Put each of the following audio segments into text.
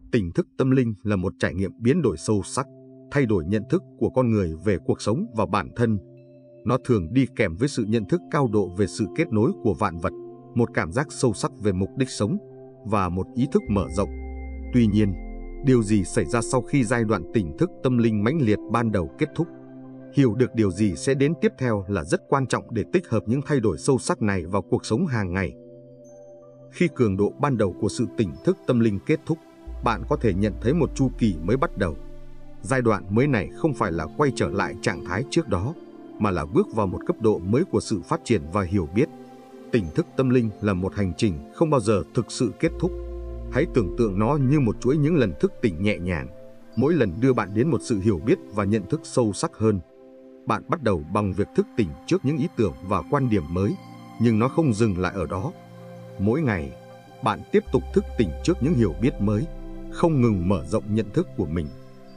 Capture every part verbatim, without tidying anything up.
Tỉnh thức tâm linh là một trải nghiệm biến đổi sâu sắc, thay đổi nhận thức của con người về cuộc sống và bản thân. Nó thường đi kèm với sự nhận thức cao độ về sự kết nối của vạn vật, một cảm giác sâu sắc về mục đích sống và một ý thức mở rộng. Tuy nhiên, điều gì xảy ra sau khi giai đoạn tỉnh thức tâm linh mãnh liệt ban đầu kết thúc? Hiểu được điều gì sẽ đến tiếp theo là rất quan trọng để tích hợp những thay đổi sâu sắc này vào cuộc sống hàng ngày. Khi cường độ ban đầu của sự tỉnh thức tâm linh kết thúc, bạn có thể nhận thấy một chu kỳ mới bắt đầu. Giai đoạn mới này không phải là quay trở lại trạng thái trước đó, mà là bước vào một cấp độ mới của sự phát triển và hiểu biết. Tỉnh thức tâm linh là một hành trình không bao giờ thực sự kết thúc. Hãy tưởng tượng nó như một chuỗi những lần thức tỉnh nhẹ nhàng, mỗi lần đưa bạn đến một sự hiểu biết và nhận thức sâu sắc hơn. Bạn bắt đầu bằng việc thức tỉnh trước những ý tưởng và quan điểm mới, nhưng nó không dừng lại ở đó. Mỗi ngày, bạn tiếp tục thức tỉnh trước những hiểu biết mới, không ngừng mở rộng nhận thức của mình.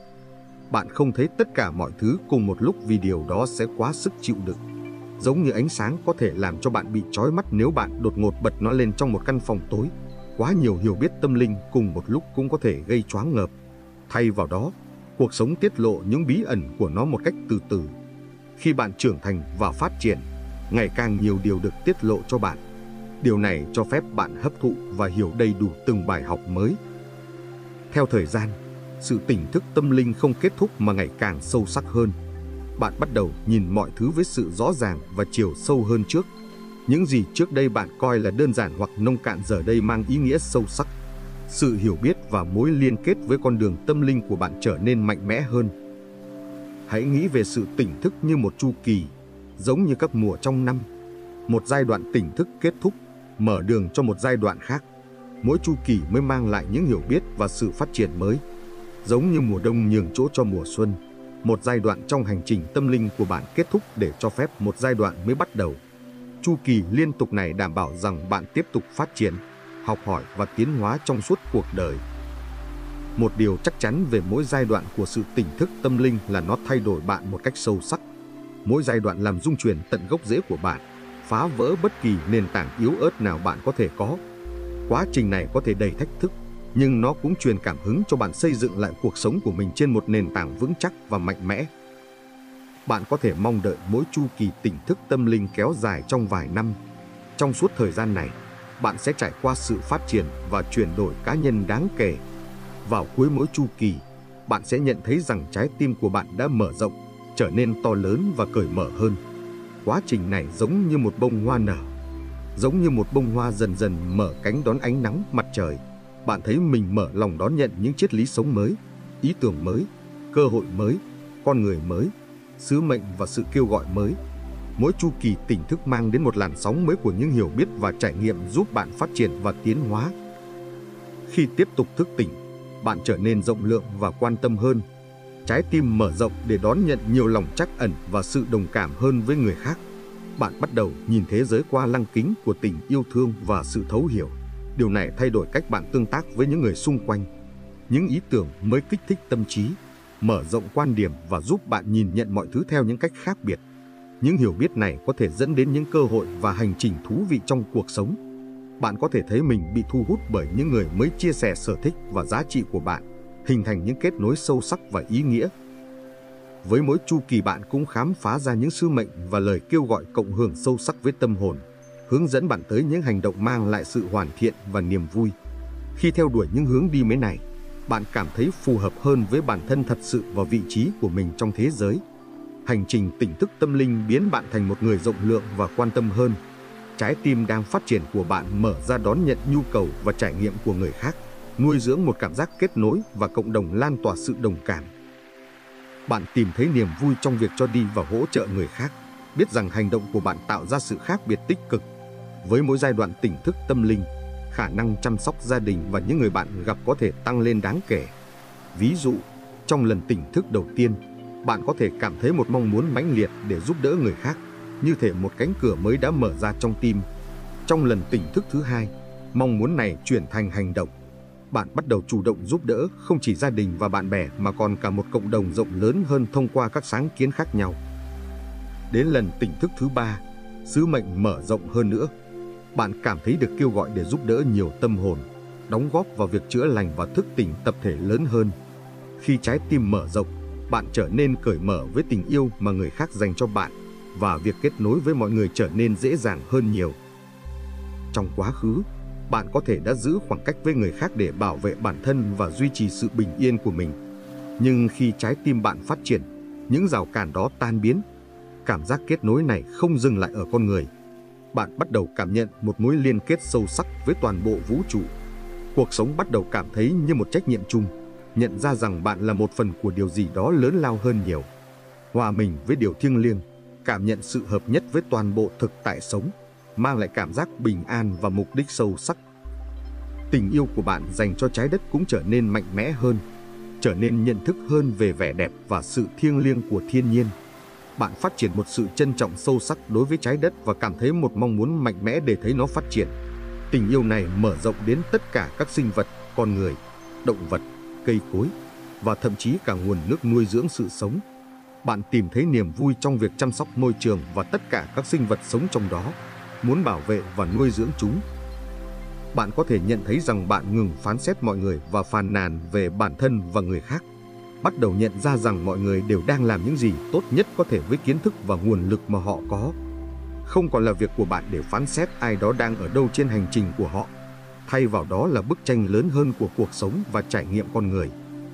Bạn không thấy tất cả mọi thứ cùng một lúc vì điều đó sẽ quá sức chịu đựng. Giống như ánh sáng có thể làm cho bạn bị chói mắt nếu bạn đột ngột bật nó lên trong một căn phòng tối. Quá nhiều hiểu biết tâm linh cùng một lúc cũng có thể gây choáng ngợp. Thay vào đó, cuộc sống tiết lộ những bí ẩn của nó một cách từ từ. Khi bạn trưởng thành và phát triển, ngày càng nhiều điều được tiết lộ cho bạn. Điều này cho phép bạn hấp thụ và hiểu đầy đủ từng bài học mới. Theo thời gian, sự tỉnh thức tâm linh không kết thúc mà ngày càng sâu sắc hơn. Bạn bắt đầu nhìn mọi thứ với sự rõ ràng và chiều sâu hơn trước. Những gì trước đây bạn coi là đơn giản hoặc nông cạn giờ đây mang ý nghĩa sâu sắc. Sự hiểu biết và mối liên kết với con đường tâm linh của bạn trở nên mạnh mẽ hơn. Hãy nghĩ về sự tỉnh thức như một chu kỳ, giống như các mùa trong năm. Một giai đoạn tỉnh thức kết thúc, mở đường cho một giai đoạn khác. Mỗi chu kỳ mới mang lại những hiểu biết và sự phát triển mới. Giống như mùa đông nhường chỗ cho mùa xuân, một giai đoạn trong hành trình tâm linh của bạn kết thúc để cho phép một giai đoạn mới bắt đầu. Chu kỳ liên tục này đảm bảo rằng bạn tiếp tục phát triển, học hỏi và tiến hóa trong suốt cuộc đời. Một điều chắc chắn về mỗi giai đoạn của sự tỉnh thức tâm linh là nó thay đổi bạn một cách sâu sắc. Mỗi giai đoạn làm rung chuyển tận gốc rễ của bạn, phá vỡ bất kỳ nền tảng yếu ớt nào bạn có thể có. Quá trình này có thể đầy thách thức, nhưng nó cũng truyền cảm hứng cho bạn xây dựng lại cuộc sống của mình trên một nền tảng vững chắc và mạnh mẽ. Bạn có thể mong đợi mỗi chu kỳ tỉnh thức tâm linh kéo dài trong vài năm. Trong suốt thời gian này, bạn sẽ trải qua sự phát triển và chuyển đổi cá nhân đáng kể. Vào cuối mỗi chu kỳ, bạn sẽ nhận thấy rằng trái tim của bạn đã mở rộng, trở nên to lớn và cởi mở hơn. Quá trình này giống như một bông hoa nở. Giống như một bông hoa dần dần mở cánh đón ánh nắng mặt trời. Bạn thấy mình mở lòng đón nhận những triết lý sống mới, ý tưởng mới, cơ hội mới, con người mới, sứ mệnh và sự kêu gọi mới. Mỗi chu kỳ tỉnh thức mang đến một làn sóng mới của những hiểu biết và trải nghiệm giúp bạn phát triển và tiến hóa. Khi tiếp tục thức tỉnh, bạn trở nên rộng lượng và quan tâm hơn. Trái tim mở rộng để đón nhận nhiều lòng trắc ẩn và sự đồng cảm hơn với người khác. Bạn bắt đầu nhìn thế giới qua lăng kính của tình yêu thương và sự thấu hiểu. Điều này thay đổi cách bạn tương tác với những người xung quanh. Những ý tưởng mới kích thích tâm trí, mở rộng quan điểm và giúp bạn nhìn nhận mọi thứ theo những cách khác biệt. Những hiểu biết này có thể dẫn đến những cơ hội và hành trình thú vị trong cuộc sống. Bạn có thể thấy mình bị thu hút bởi những người mới chia sẻ sở thích và giá trị của bạn, hình thành những kết nối sâu sắc và ý nghĩa. Với mỗi chu kỳ bạn cũng khám phá ra những sứ mệnh và lời kêu gọi cộng hưởng sâu sắc với tâm hồn, hướng dẫn bạn tới những hành động mang lại sự hoàn thiện và niềm vui. Khi theo đuổi những hướng đi mới này, bạn cảm thấy phù hợp hơn với bản thân thật sự và vị trí của mình trong thế giới. Hành trình tỉnh thức tâm linh biến bạn thành một người rộng lượng và quan tâm hơn. Trái tim đang phát triển của bạn mở ra đón nhận nhu cầu và trải nghiệm của người khác, nuôi dưỡng một cảm giác kết nối và cộng đồng lan tỏa sự đồng cảm. Bạn tìm thấy niềm vui trong việc cho đi và hỗ trợ người khác, biết rằng hành động của bạn tạo ra sự khác biệt tích cực. Với mỗi giai đoạn tỉnh thức tâm linh, khả năng chăm sóc gia đình và những người bạn gặp có thể tăng lên đáng kể. Ví dụ, trong lần tỉnh thức đầu tiên, bạn có thể cảm thấy một mong muốn mãnh liệt để giúp đỡ người khác, như thể một cánh cửa mới đã mở ra trong tim. Trong lần tỉnh thức thứ hai, mong muốn này chuyển thành hành động. Bạn bắt đầu chủ động giúp đỡ không chỉ gia đình và bạn bè mà còn cả một cộng đồng rộng lớn hơn thông qua các sáng kiến khác nhau. Đến lần tỉnh thức thứ ba, sứ mệnh mở rộng hơn nữa. Bạn cảm thấy được kêu gọi để giúp đỡ nhiều tâm hồn, đóng góp vào việc chữa lành và thức tỉnh tập thể lớn hơn. Khi trái tim mở rộng, bạn trở nên cởi mở với tình yêu mà người khác dành cho bạn, và việc kết nối với mọi người trở nên dễ dàng hơn nhiều. Trong quá khứ, bạn có thể đã giữ khoảng cách với người khác để bảo vệ bản thân và duy trì sự bình yên của mình. Nhưng khi trái tim bạn phát triển, những rào cản đó tan biến. Cảm giác kết nối này không dừng lại ở con người. Bạn bắt đầu cảm nhận một mối liên kết sâu sắc với toàn bộ vũ trụ. Cuộc sống bắt đầu cảm thấy như một trách nhiệm chung, nhận ra rằng bạn là một phần của điều gì đó lớn lao hơn nhiều. Hòa mình với điều thiêng liêng, cảm nhận sự hợp nhất với toàn bộ thực tại sống, mang lại cảm giác bình an và mục đích sâu sắc. Tình yêu của bạn dành cho trái đất cũng trở nên mạnh mẽ hơn, trở nên nhận thức hơn về vẻ đẹp và sự thiêng liêng của thiên nhiên. Bạn phát triển một sự trân trọng sâu sắc đối với trái đất và cảm thấy một mong muốn mạnh mẽ để thấy nó phát triển. Tình yêu này mở rộng đến tất cả các sinh vật, con người, động vật, cây cối và thậm chí cả nguồn nước nuôi dưỡng sự sống. Bạn tìm thấy niềm vui trong việc chăm sóc môi trường và tất cả các sinh vật sống trong đó, muốn bảo vệ và nuôi dưỡng chúng. Bạn có thể nhận thấy rằng bạn ngừng phán xét mọi người và phàn nàn về bản thân và người khác. Bắt đầu nhận ra rằng mọi người đều đang làm những gì tốt nhất có thể với kiến thức và nguồn lực mà họ có. Không còn là việc của bạn để phán xét ai đó đang ở đâu trên hành trình của họ. Thay vào đó là bức tranh lớn hơn của cuộc sống và trải nghiệm con người.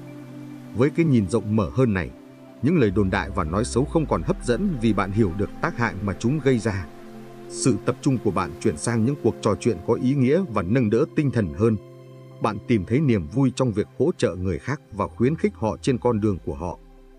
Với cái nhìn rộng mở hơn này, những lời đồn đại và nói xấu không còn hấp dẫn vì bạn hiểu được tác hại mà chúng gây ra. Sự tập trung của bạn chuyển sang những cuộc trò chuyện có ý nghĩa và nâng đỡ tinh thần hơn. Bạn tìm thấy niềm vui trong việc hỗ trợ người khác và khuyến khích họ trên con đường của họ.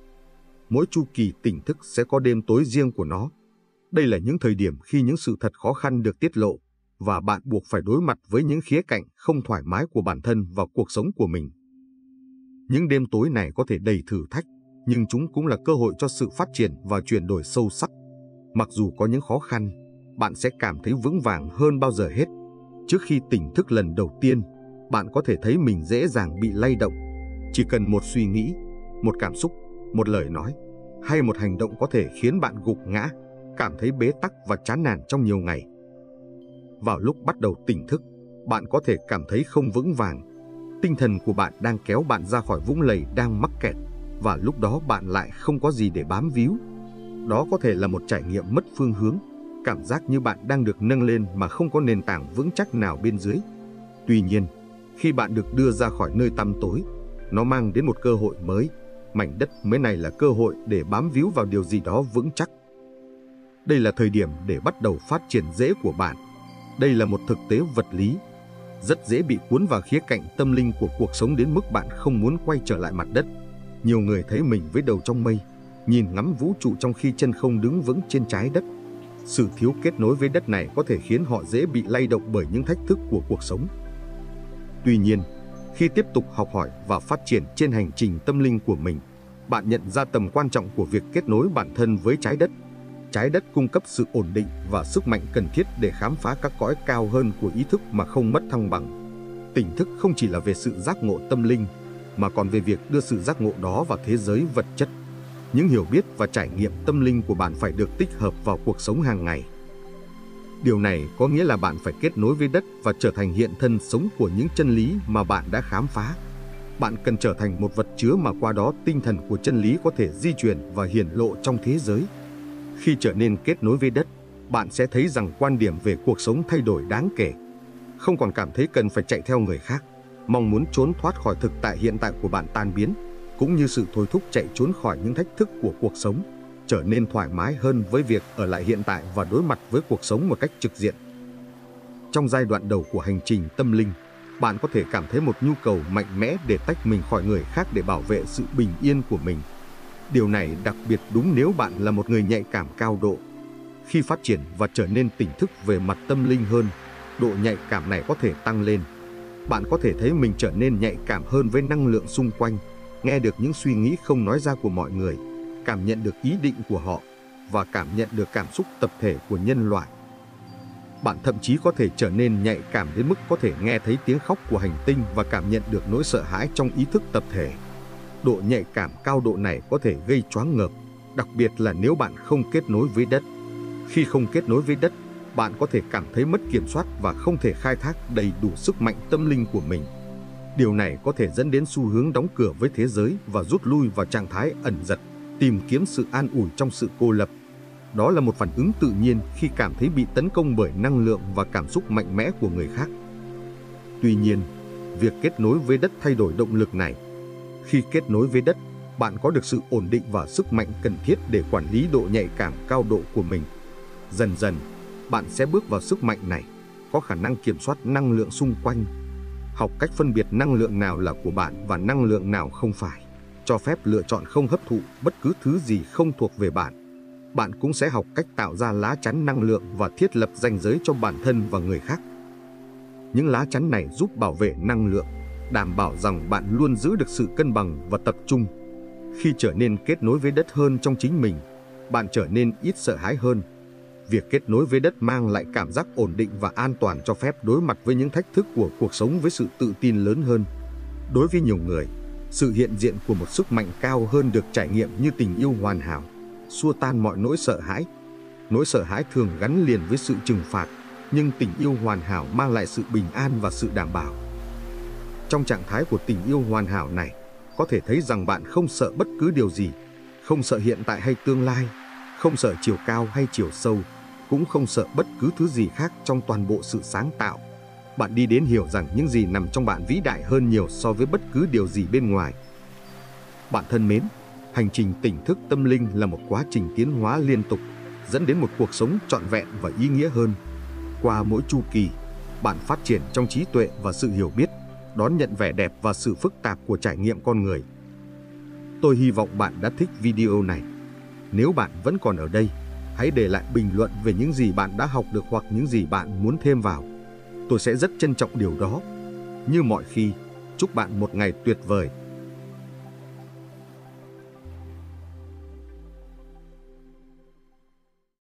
Mỗi chu kỳ tỉnh thức sẽ có đêm tối riêng của nó. Đây là những thời điểm khi những sự thật khó khăn được tiết lộ, và bạn buộc phải đối mặt với những khía cạnh không thoải mái của bản thân và cuộc sống của mình. Những đêm tối này có thể đầy thử thách, nhưng chúng cũng là cơ hội cho sự phát triển và chuyển đổi sâu sắc. Mặc dù có những khó khăn, bạn sẽ cảm thấy vững vàng hơn bao giờ hết. Trước khi tỉnh thức lần đầu tiên, bạn có thể thấy mình dễ dàng bị lay động. Chỉ cần một suy nghĩ, một cảm xúc, một lời nói hay một hành động có thể khiến bạn gục ngã, cảm thấy bế tắc và chán nản trong nhiều ngày. Vào lúc bắt đầu tỉnh thức, bạn có thể cảm thấy không vững vàng. Tinh thần của bạn đang kéo bạn ra khỏi vũng lầy đang mắc kẹt, và lúc đó bạn lại không có gì để bám víu. Đó có thể là một trải nghiệm mất phương hướng, cảm giác như bạn đang được nâng lên mà không có nền tảng vững chắc nào bên dưới. Tuy nhiên, khi bạn được đưa ra khỏi nơi tăm tối, nó mang đến một cơ hội mới. Mảnh đất mới này là cơ hội để bám víu vào điều gì đó vững chắc. Đây là thời điểm để bắt đầu phát triển rễ của bạn. Đây là một thực tế vật lý, rất dễ bị cuốn vào khía cạnh tâm linh của cuộc sống đến mức bạn không muốn quay trở lại mặt đất. Nhiều người thấy mình với đầu trong mây, nhìn ngắm vũ trụ trong khi chân không đứng vững trên trái đất. Sự thiếu kết nối với đất này có thể khiến họ dễ bị lay động bởi những thách thức của cuộc sống. Tuy nhiên, khi tiếp tục học hỏi và phát triển trên hành trình tâm linh của mình, bạn nhận ra tầm quan trọng của việc kết nối bản thân với trái đất. Trái đất cung cấp sự ổn định và sức mạnh cần thiết để khám phá các cõi cao hơn của ý thức mà không mất thăng bằng. Tỉnh thức không chỉ là về sự giác ngộ tâm linh, mà còn về việc đưa sự giác ngộ đó vào thế giới vật chất. Những hiểu biết và trải nghiệm tâm linh của bạn phải được tích hợp vào cuộc sống hàng ngày. Điều này có nghĩa là bạn phải kết nối với đất và trở thành hiện thân sống của những chân lý mà bạn đã khám phá. Bạn cần trở thành một vật chứa mà qua đó tinh thần của chân lý có thể di chuyển và hiển lộ trong thế giới. Khi trở nên kết nối với đất, bạn sẽ thấy rằng quan điểm về cuộc sống thay đổi đáng kể. Không còn cảm thấy cần phải chạy theo người khác, mong muốn trốn thoát khỏi thực tại hiện tại của bạn tan biến, cũng như sự thôi thúc chạy trốn khỏi những thách thức của cuộc sống, trở nên thoải mái hơn với việc ở lại hiện tại và đối mặt với cuộc sống một cách trực diện. Trong giai đoạn đầu của hành trình tâm linh, bạn có thể cảm thấy một nhu cầu mạnh mẽ để tách mình khỏi người khác để bảo vệ sự bình yên của mình. Điều này đặc biệt đúng nếu bạn là một người nhạy cảm cao độ. Khi phát triển và trở nên tỉnh thức về mặt tâm linh hơn, độ nhạy cảm này có thể tăng lên. Bạn có thể thấy mình trở nên nhạy cảm hơn với năng lượng xung quanh, nghe được những suy nghĩ không nói ra của mọi người, cảm nhận được ý định của họ và cảm nhận được cảm xúc tập thể của nhân loại. Bạn thậm chí có thể trở nên nhạy cảm đến mức có thể nghe thấy tiếng khóc của hành tinh và cảm nhận được nỗi sợ hãi trong ý thức tập thể. Độ nhạy cảm cao độ này có thể gây choáng ngợp, đặc biệt là nếu bạn không kết nối với đất. Khi không kết nối với đất, bạn có thể cảm thấy mất kiểm soát và không thể khai thác đầy đủ sức mạnh tâm linh của mình. Điều này có thể dẫn đến xu hướng đóng cửa với thế giới và rút lui vào trạng thái ẩn dật, tìm kiếm sự an ủi trong sự cô lập. Đó là một phản ứng tự nhiên khi cảm thấy bị tấn công bởi năng lượng và cảm xúc mạnh mẽ của người khác. Tuy nhiên, việc kết nối với đất thay đổi động lực này. Khi kết nối với đất, bạn có được sự ổn định và sức mạnh cần thiết để quản lý độ nhạy cảm cao độ của mình. Dần dần, bạn sẽ bước vào sức mạnh này, có khả năng kiểm soát năng lượng xung quanh, học cách phân biệt năng lượng nào là của bạn và năng lượng nào không phải, cho phép lựa chọn không hấp thụ bất cứ thứ gì không thuộc về bạn. Bạn cũng sẽ học cách tạo ra lá chắn năng lượng và thiết lập ranh giới cho bản thân và người khác. Những lá chắn này giúp bảo vệ năng lượng, đảm bảo rằng bạn luôn giữ được sự cân bằng và tập trung. Khi trở nên kết nối với đất hơn trong chính mình, bạn trở nên ít sợ hãi hơn. Việc kết nối với đất mang lại cảm giác ổn định và an toàn, cho phép đối mặt với những thách thức của cuộc sống với sự tự tin lớn hơn. Đối với nhiều người, sự hiện diện của một sức mạnh cao hơn được trải nghiệm như tình yêu hoàn hảo, xua tan mọi nỗi sợ hãi. Nỗi sợ hãi thường gắn liền với sự trừng phạt, nhưng tình yêu hoàn hảo mang lại sự bình an và sự đảm bảo. Trong trạng thái của tình yêu hoàn hảo này, có thể thấy rằng bạn không sợ bất cứ điều gì, không sợ hiện tại hay tương lai, không sợ chiều cao hay chiều sâu, cũng không sợ bất cứ thứ gì khác trong toàn bộ sự sáng tạo. Bạn đi đến hiểu rằng những gì nằm trong bạn vĩ đại hơn nhiều so với bất cứ điều gì bên ngoài. Bạn thân mến, hành trình tỉnh thức tâm linh là một quá trình tiến hóa liên tục, dẫn đến một cuộc sống trọn vẹn và ý nghĩa hơn. Qua mỗi chu kỳ, bạn phát triển trong trí tuệ và sự hiểu biết, đón nhận vẻ đẹp và sự phức tạp của trải nghiệm con người. Tôi hy vọng bạn đã thích video này. Nếu bạn vẫn còn ở đây, hãy để lại bình luận về những gì bạn đã học được hoặc những gì bạn muốn thêm vào. Tôi sẽ rất trân trọng điều đó. Như mọi khi, chúc bạn một ngày tuyệt vời.